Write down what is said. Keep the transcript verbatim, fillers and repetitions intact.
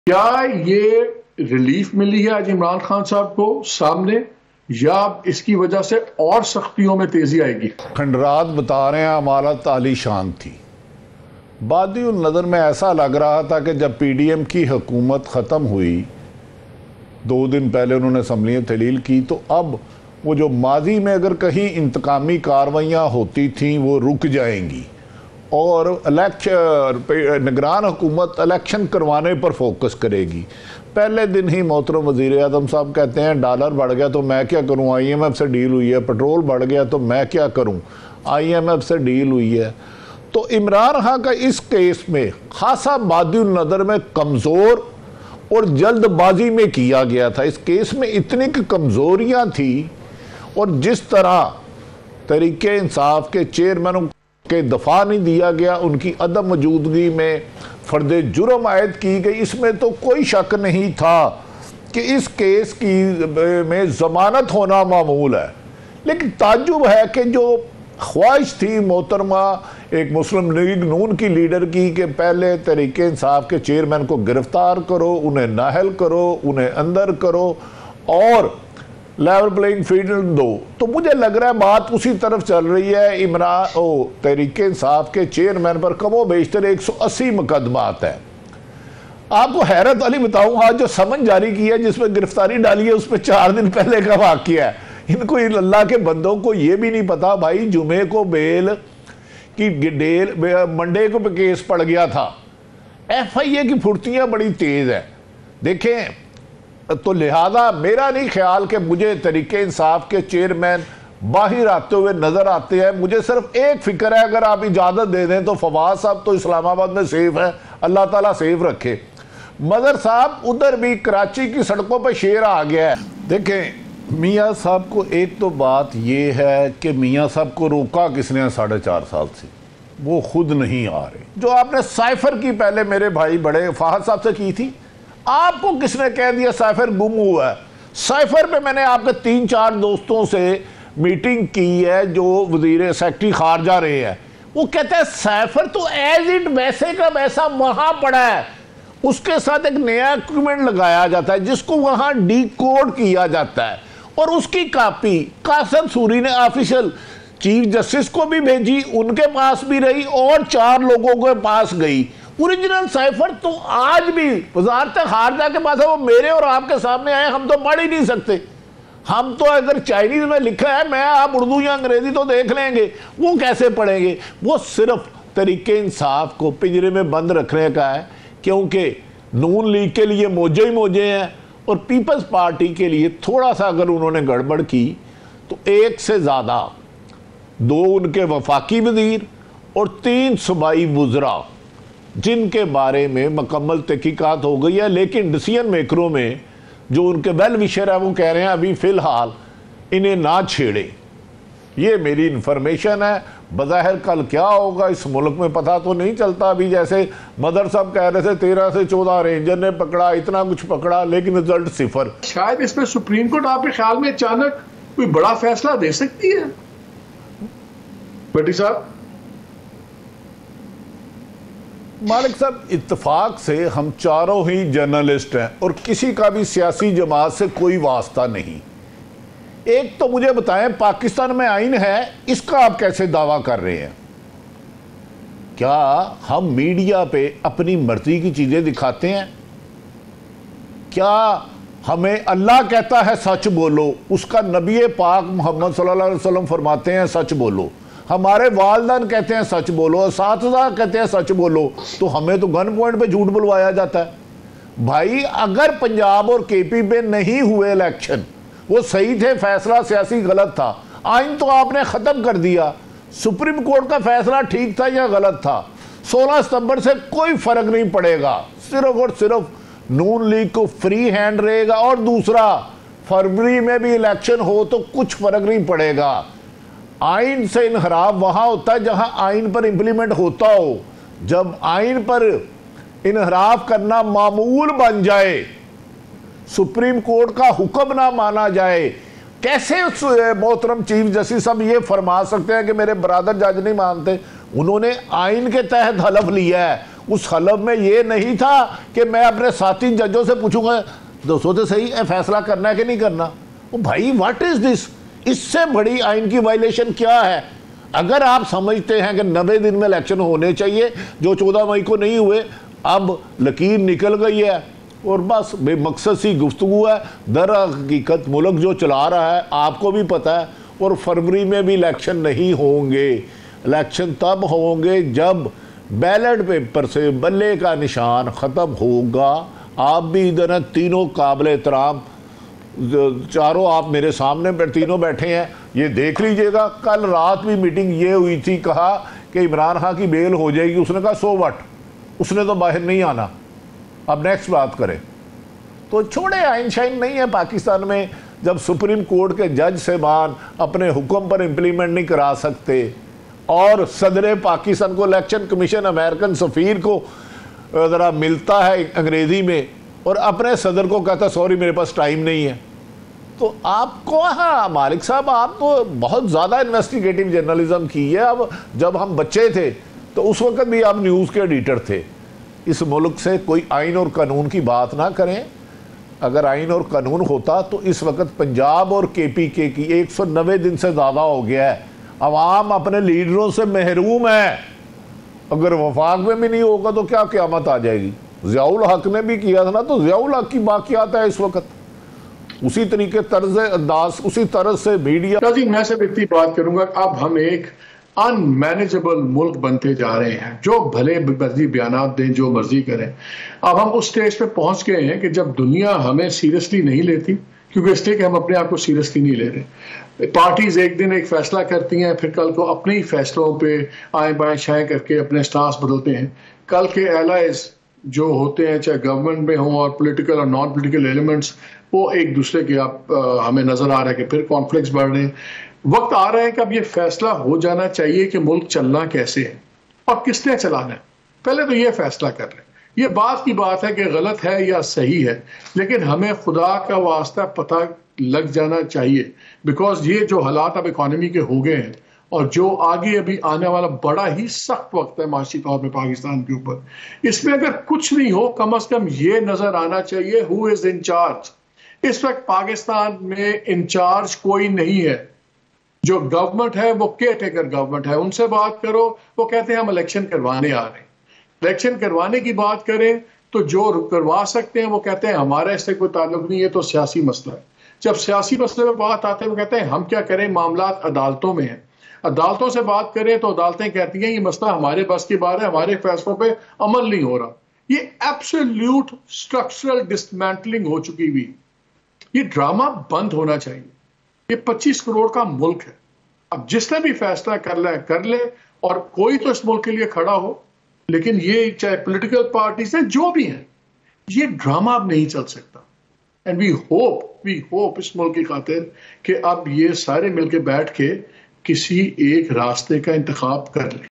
क्या ये रिलीफ मिली है आज इमरान खान साहब को सामने, या इसकी वजह से और सख्तियों में तेजी आएगी? खंडरात बता रहे हैं हमारा तालीशान थी। बादी उन नज़र में ऐसा लग रहा था कि जब पीडीएम की हुकूमत ख़त्म हुई, दो दिन पहले उन्होंने असम्बली तहलील की, तो अब वो जो माजी में अगर कहीं इंतकामी कार्रवाइयाँ होती थीं वो रुक जाएंगी और इलेक्शन निगरान हुकूमत इलेक्शन करवाने पर फोकस करेगी। पहले दिन ही मोहतरम वज़ीर आज़म साहब कहते हैं डॉलर बढ़ गया तो मैं क्या करूं, आईएमएफ से डील हुई है, पेट्रोल बढ़ गया तो मैं क्या करूं, आईएमएफ से डील हुई है। तो इमरान खान का इस केस में खासा बादी नज़र में कमज़ोर और जल्दबाजी में किया गया था। इस केस में इतनी कमज़ोरियाँ थी और जिस तरह तहरीके इंसाफ के चेयरमैनों के दफा नहीं दिया गया, उनकी अदम मौजूदगी में फर्द जुर्म आयद की गई, इसमें तो कोई शक नहीं था कि इस केस की में ज़मानत होना मामूल है। लेकिन ताज्जुब है कि जो ख्वाहिश थी मोहतरमा एक मुस्लिम लीग नून की लीडर की कि पहले तहरीके इंसाफ के चेयरमैन को गिरफ्तार करो, उन्हें नाहल करो, उन्हें अंदर करो और लेवल प्लेइंग फील्ड दो, तो मुझे लग रहा है बात उसी तरफ चल रही है। इमरान ओ तहरीके इंसाफ के चेयरमैन पर कमो बेशतर एक सौ अस्सी मुकदमात है। आपको हैरत वाली बताऊं, आज जो समन जारी की है जिसमें गिरफ्तारी डाली है, उस पर चार दिन पहले का वाकया है। इनको अल्लाह के बंदों को ये भी नहीं पता भाई जुमे को बेल की डेल मंडे को केस पड़ गया था। एफ आई ए की फुर्तियां बड़ी तेज है देखें। तो लिहाजा मेरा नहीं ख्याल कि मुझे तहरीके इंसाफ के चेयरमैन बाहर आते हुए नजर आते हैं। मुझे सिर्फ एक फिक्र है, अगर आप इजाजत दे दें तो फवाद साहब तो इस्लामाबाद में सेफ है, अल्लाह ताला सेफ रखे। मदर साहब उधर भी कराची की सड़कों पर शेर आ गया है। देखें मियाँ साहब को एक तो बात यह है कि मियाँ साहब को रोका किसने साढ़े चार साल से, वो खुद नहीं आ रहे। जो आपने साइफर की पहले मेरे भाई बड़े फाहद साहब से की थी, आपको किसने कह दिया साइफर गुम हुआ है? साइफर पे मैंने आपके तीन चार दोस्तों से मीटिंग की है जो वजीर सेक्रेटरी खारजा रहे हैं। वो कहते हैं साइफर तो एज इट वैसे का वैसा वहां पड़ा है, उसके साथ एक नया इक्विपमेंट लगाया जाता है जिसको वहां डी कोड किया जाता है और उसकी कॉपी कासिम सूरी ने ऑफिशियल चीफ जस्टिस को भी भेजी, उनके पास भी रही और चार लोगों के पास गई। ओरिजिनल साइफर तो आज भी वजारत खारजा के पास है, वो मेरे और आपके सामने आए, हम तो पढ़ ही नहीं सकते। हम तो अगर चाइनीज में लिखा है, मैं आप उर्दू या अंग्रेजी तो देख लेंगे, वो कैसे पढ़ेंगे? वो सिर्फ तरीके इंसाफ को पिंजरे में बंद रखने का है, क्योंकि नून लीग के लिए मोजे ही मोजे हैं और पीपल्स पार्टी के लिए थोड़ा सा अगर उन्होंने गड़बड़ की तो एक से ज़्यादा दो उनके वफाकी वजीर और तीन सूबाई वुज़रा जिनके बारे में मुकम्मल तहकीकात हो गई है, लेकिन डिसीजन मेकरों में जो उनके वेल विशर है वो कह रहे हैं अभी फ़िलहाल इन्हें ना छेड़े। ये मेरी इन्फॉर्मेशन है। बज़ाहिर कल क्या होगा इस मुल्क में पता तो नहीं चलता अभी। जैसे मदर साहब कह रहे थे तेरह से चौदह रेंजर ने पकड़ा, इतना कुछ पकड़ा, लेकिन रिजल्ट सिफर। शायद इसमें सुप्रीम कोर्ट आपके ख्याल में अचानक कोई बड़ा फैसला दे सकती है? भट्टी साहब मालिक साहब, इत्तेफाक से हम चारों ही जर्नलिस्ट हैं और किसी का भी सियासी जमात से कोई वास्ता नहीं। एक तो मुझे बताएं, पाकिस्तान में आइन है, इसका आप कैसे दावा कर रहे हैं? क्या हम मीडिया पे अपनी मर्जी की चीजें दिखाते हैं? क्या हमें अल्लाह कहता है सच बोलो, उसका नबी पाक मोहम्मद सल्लल्लाहु अलैहि वसल्लम फरमाते हैं सच बोलो, हमारे वालिदैन कहते हैं सच बोलो, असातिज़ा कहते हैं सच बोलो, तो हमें तो गन पॉइंट पे झूठ बुलवाया जाता है। भाई अगर पंजाब और केपी पे नहीं हुए इलेक्शन, वो सही थे, फैसला सियासी गलत था, आइन तो आपने ख़त्म कर दिया, सुप्रीम कोर्ट का फैसला ठीक था या गलत था, सोलह सितंबर से कोई फ़र्क नहीं पड़ेगा, सिर्फ और सिर्फ नून लीग को फ्री हैंड रहेगा। और दूसरा, फरवरी में भी इलेक्शन हो तो कुछ फ़र्क नहीं पड़ेगा। आइन से इनहराफ वहाँ होता है जहाँ आइन पर इम्प्लीमेंट होता हो। जब आइन पर इनहराफ करना मामूल बन जाए, सुप्रीम कोर्ट का हुक्म ना माना जाए, कैसे उस मोहतरम चीफ जस्टिस साहब ये फरमा सकते हैं कि मेरे ब्रदर जज नहीं मानते? उन्होंने आइन के तहत हलफ लिया है, उस हलफ में ये नहीं था कि मैं अपने साथी जजों से पूछूंगा दोस्तों तो सही है फैसला करना है कि नहीं करना। ओ भाई व्हाट इज दिस, इससे बड़ी आइन की वायलेशन क्या है? अगर आप समझते हैं कि नब्बे दिन में इलेक्शन होने चाहिए जो चौदह मई को नहीं हुए, अब लकीर निकल गई है और बस बेमकसद सी गुफ्तगू है। दर हकीकत मुल्क जो चला रहा है आपको भी पता है, और फरवरी में भी इलेक्शन नहीं होंगे। इलेक्शन तब होंगे जब बैलेट पेपर से बल्ले का निशान ख़त्म होगा। आप भी इधर हैं, तीनों काबिल एहतराम चारों आप मेरे सामने पर तीनों बैठे हैं, ये देख लीजिएगा। कल रात भी मीटिंग ये हुई थी, कहा कि इमरान खान की बेल हो जाएगी, उसने कहा सो वट, उसने तो बाहर नहीं आना। अब नेक्स्ट बात करें तो छोड़े, आइन शाइन नहीं है पाकिस्तान में। जब सुप्रीम कोर्ट के जज साहबान अपने हुक्म पर इम्प्लीमेंट नहीं करा सकते और सदर पाकिस्तान को इलेक्शन कमीशन अमेरिकन सफ़ीर को ज़रा मिलता है अंग्रेज़ी में और अपने सदर को कहता सॉरी मेरे पास टाइम नहीं है, तो आपको, हाँ मालिक साहब आप तो बहुत ज़्यादा इन्वेस्टिगेटिव जर्नलिज्म की है। अब जब हम बच्चे थे तो उस वक्त भी आप न्यूज़ के एडिटर थे। इस मुल्क से कोई आइन और कानून की बात ना करें। अगर आइन और कानून होता तो इस वक्त पंजाब और के पी के की एक सौ नब्बे दिन से ज़्यादा हो गया है, अवाम अपने लीडरों से महरूम है। अगर वफाक में भी नहीं होगा तो क्या क़यामत आ जाएगी? ज़ियाउल हक ने भी किया था ना, तो ज़ियाउल हक की बाक़ियात है इस वक्त, उसी तरीके तर्ज अंदाज, उसी तरह से मीडिया। जी मैं सिर्फ इतनी बात करूंगा, अब हम एक अनमैनेजेबल मुल्क बनते जा रहे हैं, जो भले मर्जी बयान दें, जो मर्जी करें। अब हम उस स्टेज पे पहुंच गए हैं कि जब दुनिया हमें सीरियसली नहीं लेती, क्योंकि इसलिए कि हम अपने आप को सीरियसली नहीं ले रहे। पार्टीज एक दिन एक फैसला करती हैं, फिर कल को अपने ही फैसलों पे आए बाएं शाएं करके अपने स्टांस बदलते हैं। कल के एलाइज जो होते हैं, चाहे गवर्नमेंट में हो और पॉलिटिकल और नॉन पॉलिटिकल एलिमेंट्स, वो एक दूसरे के आप आ, हमें नजर आ रहा है कि फिर कॉन्फ्लिक्ट्स बढ़ रहे हैं। वक्त आ रहा है कि अब ये फैसला हो जाना चाहिए कि मुल्क चलना कैसे है और किसने चलाना है। पहले तो ये फैसला कर रहे हैं। ये बात की बात है कि गलत है या सही है, लेकिन हमें खुदा का वास्ता पता लग जाना चाहिए, बिकॉज ये जो हालात अब इकोनॉमी के हो गए हैं और जो आगे अभी आने वाला बड़ा ही सख्त वक्त है माशी तौर पर पाकिस्तान के ऊपर, इसमें अगर कुछ नहीं हो, कम अज कम ये नजर आना चाहिए हु इज इन चार्ज। इस वक्त पाकिस्तान में इंचार्ज कोई नहीं है। जो गवर्नमेंट है वो केयर टेकर गवर्नमेंट है। उनसे बात करो, वो कहते हैं हम इलेक्शन करवाने आ रहे हैं। इलेक्शन करवाने की बात करें तो जो करवा सकते हैं वो कहते हैं हमारा इससे कोई ताल्लुक नहीं है, तो सियासी मसला है। जब सियासी मसले में बात आते हैं वो कहते हैं हम क्या करें, मामला अदालतों में है। अदालतों से बात करें तो अदालतें कहती हैं ये मसला हमारे बस की बात है, हमारे फैसलों पे अमल नहीं हो रहा। ये एब्सोल्यूट स्ट्रक्चरल डिसमेंटलिंग हो चुकी हुई। ये ड्रामा बंद होना चाहिए। ये पच्चीस करोड़ का मुल्क है। अब जिसने भी फैसला कर ले कर ले और कोई तो इस मुल्क के लिए खड़ा हो, लेकिन ये चाहे पॉलिटिकल पार्टीज हैं जो भी हैं, ये ड्रामा अब नहीं चल सकता। And we hope we hope इस मुल्क की खातिर कि अब ये सारे मिलके बैठ के किसी एक रास्ते का इंतखाब कर लें।